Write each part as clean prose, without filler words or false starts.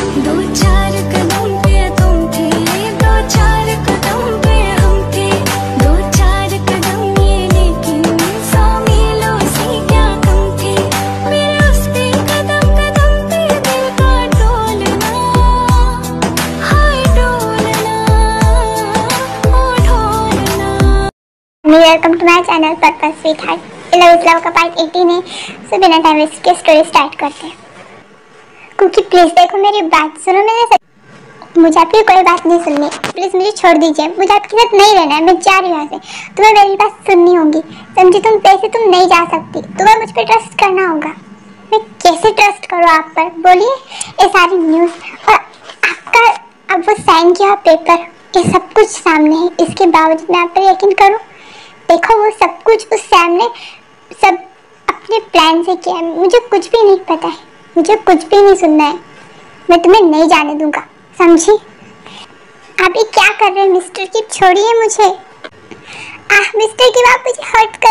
दो चार कदम पे तुम थे, दो चार कदम पे हम थे, दो चार कदम ये लेकिन 100 मीलों से क्या कम थे। मेरे उस पे कदम कदम पे दिल का डोलना, हाय डोलना, ओ ढोलना। Welcome to my channel purpose sweetheart. Love is love का पार्ट 18 है। सो बिना टाइम वेस्ट के स्टोरी स्टार्ट करते हैं। क्योंकि प्लीज देखो मेरी बात सुनो। मुझे आपकी कोई बात नहीं सुननी, प्लीज मुझे छोड़ दीजिए। मुझे आपके साथ नहीं रहना है, मैं जा रही हूँ यहाँ से। तुम्हें मेरी बात सुननी होगी, समझी? तुम पैसे तुम नहीं जा सकती, तुम्हें मुझ पर ट्रस्ट करना होगा। मैं कैसे ट्रस्ट करूँ आप पर, बोलिए? ये सारी न्यूज़ और आपका अब वो साइन किया पेपर, ये सब कुछ सामने है, इसके बावजूद मैं आप पर यकीन करूँ? देखो वो सब कुछ उस सैम ने सब अपने प्लान से किया है। मुझे कुछ भी नहीं पता है, मुझे कुछ भी नहीं सुनना है। मैं तुम्हें नहीं जाने दूंगा, समझी? आप ये क्या कर रहे हैं मिस्टर की? छोड़िए मुझे। मिस्टर की आप मुझे हर्ट कर।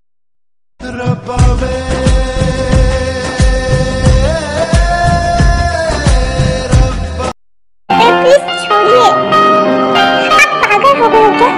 प्लीज छोड़िए। आप पागल हो गए हो क्या?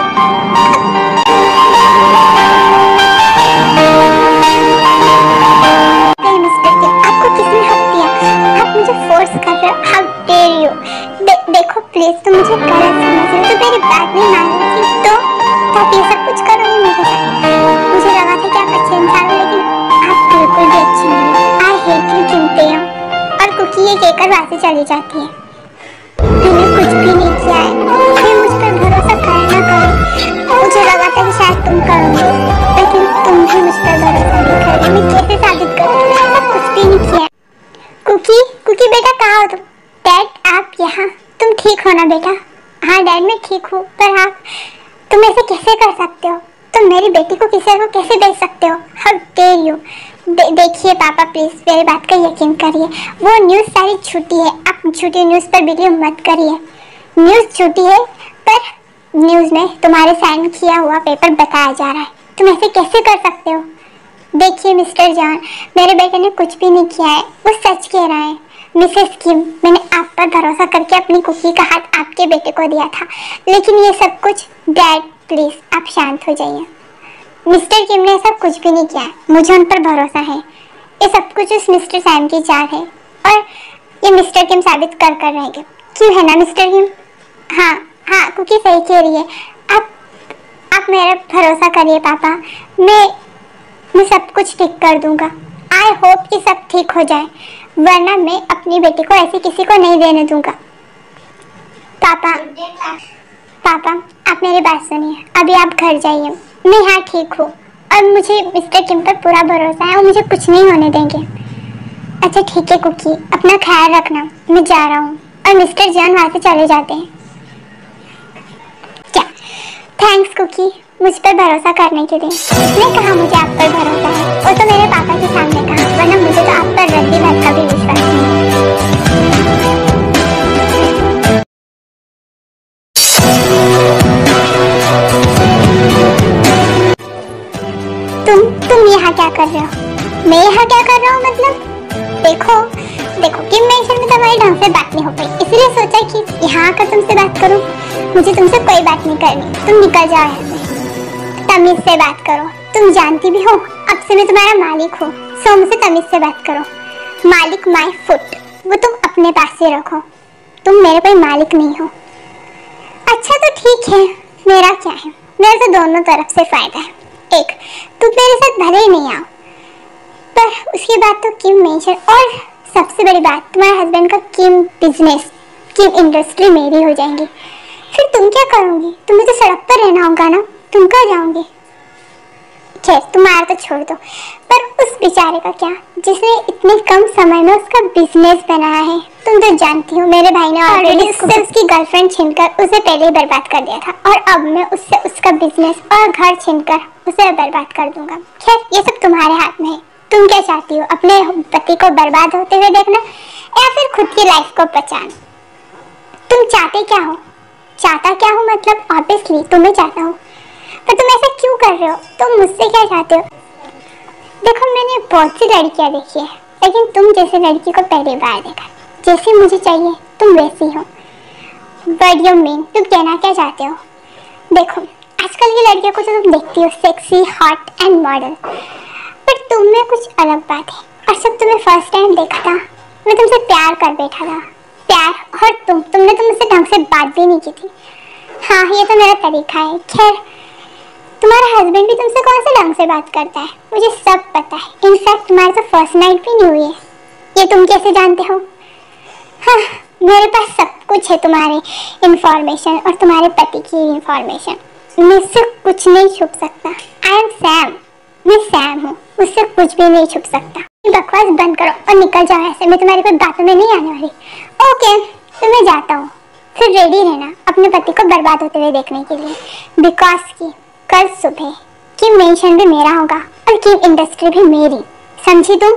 देखो प्लीज, तुम मुझे गलत समझ रहे हो, तो मेरी बात नहीं मान रही थी तो आप ये सब कुछ करोगे मेरे साथ? मुझे लगा था कि आप अच्छे इंसान हो, लेकिन आप बिल्कुल भी अच्छी नहीं हो। आई हेट यू कीमते हो। और कुकी ये कहकर वहाँ से चली जाती है। मैंने कुछ भी नहीं किया है, मैं मुझ पर भरोसा करो ना करो। मुझे लगा था कि शायद तुम करोगे, लेकिन तुम भी मुझ पर भरोसा नहीं कर रहे। मैं कैसे साबित करूँ तुमने ऐसा कुछ भी नहीं किया? कुकी, कुकी बेटा कहाँ हो तुम? डैड आप यहाँ? तुम ठीक हो ना बेटा? हाँ डैड मैं ठीक हूँ, पर तुम ऐसे कैसे कर सकते हो? तुम मेरी बेटी को किसी को कैसे भेज सकते हो? How dare you. देखिए पापा प्लीज मेरी बात का यकीन करिए, वो न्यूज़ सारी झूठी है। आप झूठी न्यूज़ पर बिलीव मत करिए। न्यूज़ झूठी है, पर न्यूज़ में तुम्हारे साइन किया हुआ पेपर बताया जा रहा है। तुम ऐसे कैसे कर सकते हो? देखिए मिस्टर जॉन, मेरे बेटे ने कुछ भी नहीं किया है, वो सच कह रहा है। मिसेस किम, मैंने आप पर भरोसा करके अपनी कुकी का हाथ आपके बेटे को दिया था, लेकिन ये सब कुछ। डैड प्लीज आप शांत हो जाइए। मिस्टर किम ने सब कुछ भी नहीं किया, मुझे उन पर भरोसा है। ये सब कुछ उस मिस्टर सैम की चाल है, और ये मिस्टर किम साबित कर रहेंगे। क्यों है ना मिस्टर किम? हाँ हाँ कुकी सही कह रही है। आप मेरा भरोसा करिए पापा, मैं सब कुछ ठीक कर दूंगा। आई होप कि सब ठीक हो जाए, वरना मैं अपनी बेटी को ऐसे किसी को नहीं देने दूंगा। पापा आप मेरी बात सुनिए, अभी आप घर जाइए। मैं यहाँ ठीक हूँ और मुझे मिस्टर किम पर पूरा भरोसा है, और मुझे कुछ नहीं होने देंगे। अच्छा ठीक है कुकी, अपना ख्याल रखना, मैं जा रहा हूँ। और मिस्टर जॉन वहाँ से चले जाते हैं। क्या? थैंक्स कुकी, मुझ पर भरोसा करने के लिए। किसने कहा मुझे आप पर भरोसा है? वो तो मेरे पापा के सामने कहा, वरना मुझे तो आप पर रद्दी भर का भी विश्वास नहीं। तुम यहाँ क्या कर रहे हो? मैं यहाँ क्या कर रहा हूँ मतलब? देखो कि मैं में तुम्हारी ढंग से बात नहीं हो पाई, इसलिए सोचा कि यहाँ आकर तुमसे बात करूँ। मुझे तुमसे कोई बात नहीं करनी, तुम निकल जाओ यहाँ से। तमीज से बात करो, तुम जानती भी हो अब से मैं तुम्हारा मालिक हूँ, सो मुझसे तमीज से बात करो। मालिक माय फुट, वो तुम अपने पास से रखो, तुम मेरे कोई मालिक नहीं हो। अच्छा तो ठीक है, मेरा क्या है, मेरे तो दोनों तरफ से फायदा है। एक, तुम मेरे साथ भले ही नहीं आओ, पर उसके बाद तो किम मेंशन, और सबसे बड़ी बात तुम्हारे हस्बैंड का किम बिजनेस, किम इंडस्ट्री मेरी हो जाएंगी। फिर तुम क्या करोगी? तुम्हें तो सड़क पर रहना होगा ना, तुम कहाँ जाओगे? खैर तुम्हारा तो छोड़ दो, पर उस बेचारे का क्या, जिसने इतने कम समय में उसका बिजनेस बनाया है? तुम तो जानती हो मेरे भाई ने ऑलरेडी उसकी गर्लफ्रेंड छीनकर उसे पहले ही बर्बाद कर दिया था, और अब मैं उससे उसका बिजनेस और घर छीनकर उसे बर्बाद कर दूंगा। खैर ये सब तुम्हारे हाथ में है, तुम क्या चाहती हो? अपने पति को बर्बाद होते हुए देखना, या फिर खुद की लाइफ को बचाना? तुम चाहते क्या हो? चाहता क्या हो मतलब ऑब्वियसली तुम्हें चाहता हूँ, पर तुम ऐसा क्यों कर रहे हो? तुम मुझसे क्या चाहते हो? देखो मैंने बहुत सी लड़कियां देखी है, लेकिन तुम जैसे लड़की को पहली बार देखा। जैसी मुझे चाहिए तुम वैसी हो। व्हाट यू मीन, तुम कहना क्या चाहते हो? देखो आजकल की लड़कियों को तो तुम देखती हो सेक्सी, हॉट एंड मॉडल, पर तुम में कुछ अलग बात है। और जब तुम्हें फर्स्ट टाइम देखा था मैं तुमसे प्यार कर बैठा था। प्यार, और तुमने तो मुझसे ढंग से बात भी नहीं की थी। हाँ ये तो मेरा तरीका है। खैर तुम्हारा हस्बैंड भी तुमसे कौन से ढंग से बात करता है मुझे सब पता है। इनफैक्ट तुम्हारी तो फर्स्ट नाइट भी नहीं हुई है। ये तुम कैसे जानते हो? हाँ मेरे पास सब कुछ है, तुम्हारी इंफॉर्मेशन और तुम्हारे पति की इंफॉर्मेशन। मुझसे कुछ नहीं छुप सकता। आई एम सैम, मैं सैम हूँ, मुझसे कुछ भी नहीं छुप सकता। बकवास बंद करो और निकल जाओ ऐसे, मैं तुम्हारी कोई बातों में नहीं आने वाली। ओके तो मैं जाता हूँ, फिर रेडी रहना अपने पति को बर्बाद होते हुए देखने के लिए। बिकॉज की कल सुबह किम मेंशन भी मेरा होगा और किम इंडस्ट्री भी मेरी, समझी तुम?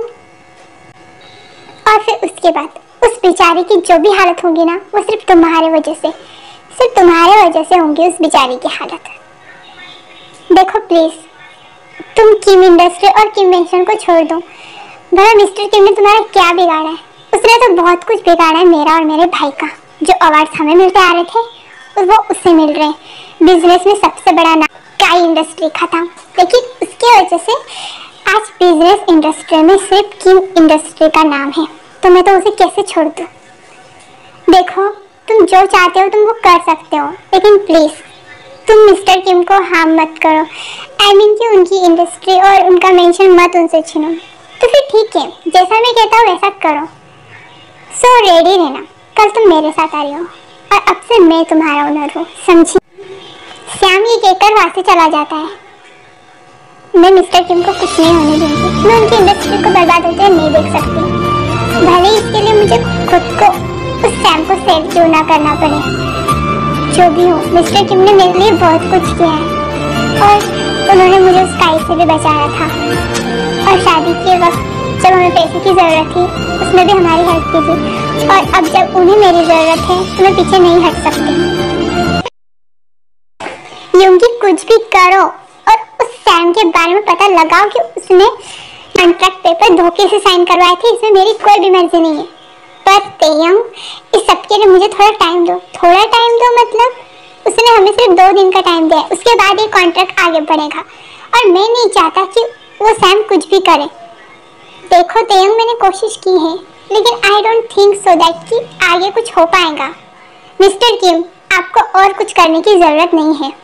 और फिर उसके बाद उस बेचारी की जो भी हालत होगी ना वो सिर्फ तुम्हारे वजह से, सिर्फ तुम्हारे वजह से होंगी उस बेचारी की हालत। देखो प्लीज तुम किम इंडस्ट्री और किम मेंशन को छोड़ दो। भला मिस्टर किम ने तुम्हारा क्या बिगाड़ा है? उसने तो बहुत कुछ बिगाड़ा है मेरा और मेरे भाई का। जो अवार्ड्स हमें मिलते आ रहे थे वो उससे मिल रहे हैं। बिजनेस में सबसे बड़ा नाम काई इंडस्ट्री का था, लेकिन उसकी वजह से आज बिजनेस इंडस्ट्री में सिर्फ किम इंडस्ट्री का नाम है। तो मैं तो उसे कैसे छोड़ दूँ? देखो तुम जो चाहते हो तुम वो कर सकते हो, लेकिन प्लीज तुम मिस्टर किम को हार्म मत करो। आई मीन कि उनकी इंडस्ट्री और उनका मेंशन मत उनसे छीनो। तो फिर ठीक है, जैसा मैं कहता हूँ वैसा करो। सो रेडी रहना, कल तुम मेरे साथ आ रही हो और अब से मैं तुम्हारा ओनर हूँ, समझी? श्याम ये कहकर वहाँ से चला जाता है। मैं मिस्टर किम को कुछ नहीं होने दूंगी। मैं उनकी इंडस्ट्री को बर्बाद होते नहीं देख सकती, भले इसके लिए मुझे खुद को उस सैम को सेव क्यों ना करना पड़े। जो भी हो, मिस्टर किम ने मेरे लिए बहुत कुछ किया है और उन्होंने मुझे उस काई से भी बचाया था। और शादी के वक्त जब हमें पैसे की जरूरत थी उसमें भी हमारी हेल्प की थी, और अब जब उन्हें मेरी जरूरत है तो मैं पीछे नहीं हट सकती। यूंगी कुछ भी करो और उस सैम के बारे में पता लगाओ कि उसने कॉन्ट्रैक्ट पेपर धोखे से साइन करवाए थे। इसमें मेरी कोई भी मर्जी नहीं है। पर तेयंग इस सब के लिए मुझे थोड़ा टाइम दो। थोड़ा टाइम दो मतलब उसने हमें सिर्फ 2 दिन का टाइम दिया है, उसके बाद ये कॉन्ट्रैक्ट आगे बढ़ेगा और मैं नहीं चाहता कि वो सैम कुछ भी करे। देखो तेयंग मैंने कोशिश की है, लेकिन I don't think so that कि आगे कुछ हो पाएगा। मिस्टर किम आपको और कुछ करने की जरूरत नहीं है।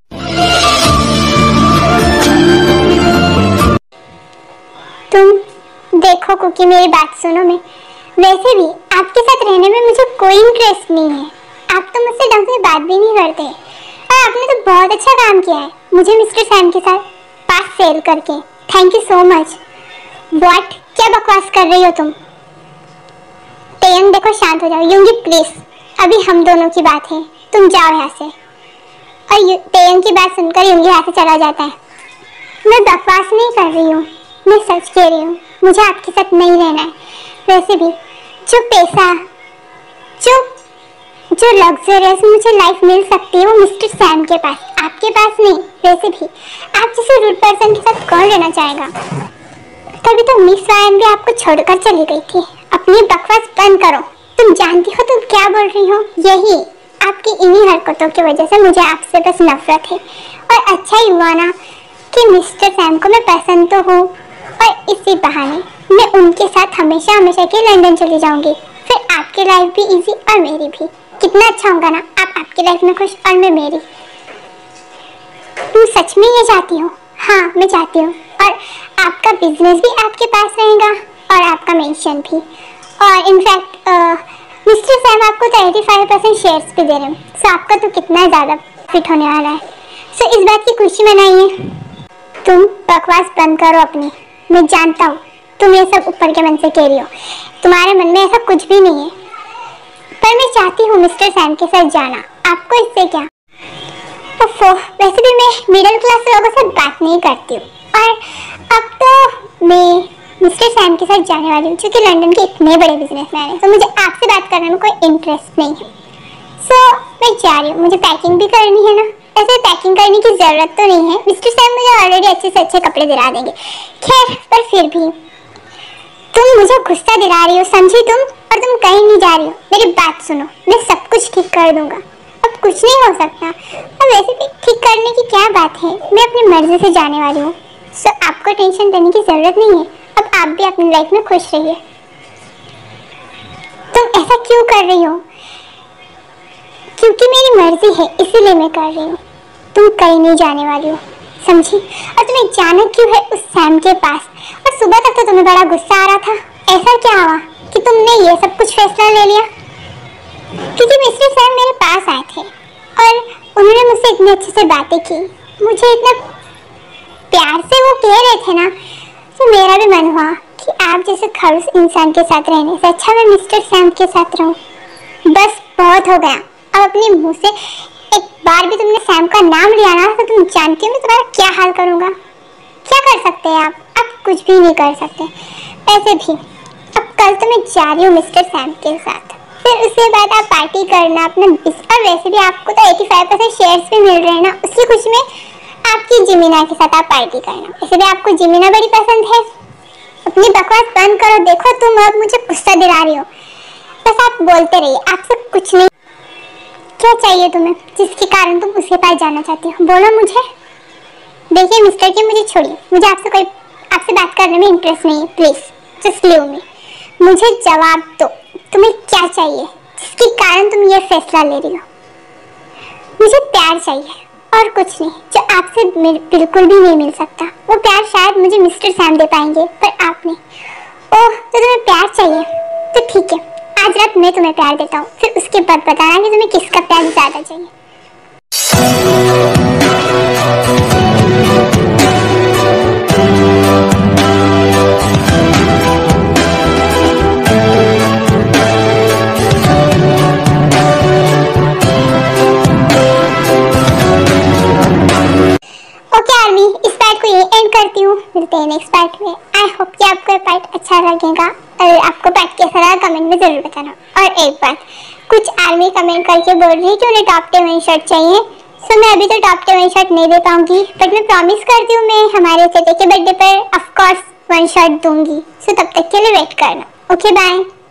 तुम देखो कुकी मेरी बात सुनो। मैं वैसे भी आपके साथ रहने में मुझे कोई इंटरेस्ट नहीं है। आप तो मुझसे ढंग से बात भी नहीं करते और आपने तो बहुत अच्छा काम किया है मुझे मिस्टर सैम के साथ पास सेल करके। Thank you so much. What, क्या बकवास कर रही हो तुम? तेयंग देखो शांत हो जाओ। यूंगी प्लीज, अभी हम दोनों की बात है, तुम जाओ यहाँ से। और तेयंग की बात सुनकर यूंगी यहाँ से चला जाता है। मैं बकवास नहीं कर रही हूँ, मैं सच कह रही हूँ। मुझे आपके साथ नहीं रहना है। वैसे भी जो पैसा, जो लग्जरियस मुझे लाइफ मिल सकती है वो मिस्टर सैम के पास, आपके पास नहीं। वैसे भी आप जैसे रूड पर्सन के साथ कौन रहना चाहेगा? तभी तो मिस वायन भी आपको छोड़कर चली गई थी। अपनी बकवास बंद करो। तुम जानती हो तुम क्या बोल रही हो? यही आपकी इन्हीं हरकतों की वजह से मुझे आपसे बस नफरत है। और अच्छा ही हुआ ना कि मिस्टर सैम को मैं पसंद तो हूँ, और इसी बहाने मैं उनके साथ हमेशा हमेशा के लंदन चली जाऊंगी। फिर आपकी लाइफ भी इजी और मेरी भी। कितना अच्छा होगा ना, आप आपकी लाइफ में खुश और मैं मेरी। तुम सच में ये चाहती हो? हाँ मैं चाहती हूँ। और आपका बिजनेस भी आपके पास रहेगा और आपका मेंशन भी। और इनफैक्ट मिस्टर सैम आपको 35% शेयर्स भी दे रहे हैं। सो आपका तो कितना ज़्यादा फिट होने वाला है। सो इस बात की खुशी मनाइए। तुम बकवास बंद करो अपनी। मैं जानता हूँ तुम ये सब ऊपर के मन से कह रही हो, तुम्हारे मन में ऐसा कुछ भी नहीं है। पर मैं चाहती हूँ मिस्टर सैम के साथ जाना। आपको इससे क्या? वैसे भी मैं मिडिल क्लास लोगों से बात नहीं करती हूँ, और अब तो मैं मिस्टर सैम के साथ जाने वाली हूँ क्योंकि लंदन के इतने बड़े बिजनेसमैन हैं। तो मुझे आपसे बात करने में कोई इंटरेस्ट नहीं है। सो मैं जा रही हूँ। मुझे पैकिंग भी करनी है ना। ऐसे पैकिंग करने की ज़रूरत तो नहीं है, मिस्टर सैम मुझे ऑलरेडी अच्छे से अच्छे कपड़े दिला देंगे। खैर पर फिर भी तुम मुझे गुस्सा दिला रही हो, समझी तुम? और तुम कहीं नहीं जा रही हो। मेरी बात सुनो, मैं सब कुछ ठीक कर दूंगा। अब कुछ नहीं हो सकता। अब वैसे भी ठीक करने की क्या बात है, मैं अपनी मर्जी से जाने वाली हूँ। सो आपको टेंशन लेने की जरूरत नहीं है। अब आप भी अपनी लाइफ में खुश रहिए। तुम ऐसा क्यों कर रही हो? क्योंकि मेरी मर्जी है, इसीलिए मैं कर रही हूँ। तुम कहीं नहीं जाने वाली हो, समझी? और तुम्हें जाना क्यों है उस सैम के पास? और सुबह तक तो तुम्हें बड़ा गुस्सा आ रहा था। ऐसा क्या हुआ कि तुमने ये सब कुछ फैसला ले लिया? क्योंकि मिस्टर सैम मेरे पास आए थे और उन्होंने मुझसे इतनी अच्छे से बातें की, मुझे इतना प्यार से वो कह रहे थे ना, तो मेरा भी मन हुआ कि आप जैसे खड़ूस इंसान के साथ रहने से अच्छा मैं मिस्टर सैम के साथ रहूं। बस बहुत हो गया। अब अपने मुंह से एक बार भी तुमने सैम का नाम लिया ना, तो तुम जानती हो मैं तुम्हारा क्या हाल करूंगा। क्या कर सकते हैं आप कुछ भी नहीं कर सकते। वैसे भी अब कल तो मैं जा रही हूँ मिस्टर सैम के साथ, फिर उसके बाद आप पार्टी करना अपना। और वैसे भी आपको तो 85% शेयर्स भी मिल रहे हैं ना, उसकी खुशी में आपकी जिमीना के साथ आप पार्टी करना। वैसे भी आपको जिमीना बड़ी पसंद है। अपनी बकवास बंद करो। देखो तुम अब मुझे गुस्सा दिला रही हो। बस आप बोलते रहिए, आपसे कुछ नहीं। क्या चाहिए तुम्हें जिसके कारण तुम उसके पास जाना चाहती हो? बोलो मुझे। देखिए मिस्टर के, मुझे छोड़िए। मुझे आपसे बात करने में इंटरेस्ट नहीं है। Please just leave me. मुझे जवाब दो, तुम्हें क्या चाहिए जिसके कारण तुम ये फैसला ले रही हो? मुझे प्यार चाहिए और कुछ नहीं, जो आपसे बिल्कुल भी नहीं मिल सकता। वो प्यार शायद मुझे मिस्टर सैम दे पाएंगे, पर आप नहीं। ओह, तो तुम्हें प्यार चाहिए? तो ठीक है, आज रात मैं तुम्हें प्यार देता हूँ, फिर उसके बाद बताना कि तुम्हें किसका प्यार ज्यादा चाहिए। करती हूँ, मिलते हैं नेक्स्ट पार्ट में। आई होप कि आपको ये पार्ट अच्छा लगेगा और आपको पार्ट कैसा लगा कमेंट में जरूर बताना। और एक बात, कुछ आर्मी कमेंट करके बोल रही है कि उन्हें टॉप 10 शर्ट चाहिए। सो मैं अभी तो टॉप 10 शर्ट नहीं दे पाऊंगी, बट मैं प्रॉमिस करती हूँ मैं हमारे चचे के बर्थडे पर ऑफ कोर्स 1 शर्ट दूंगी। सो तब तक के लिए वेट करना। Okay bye.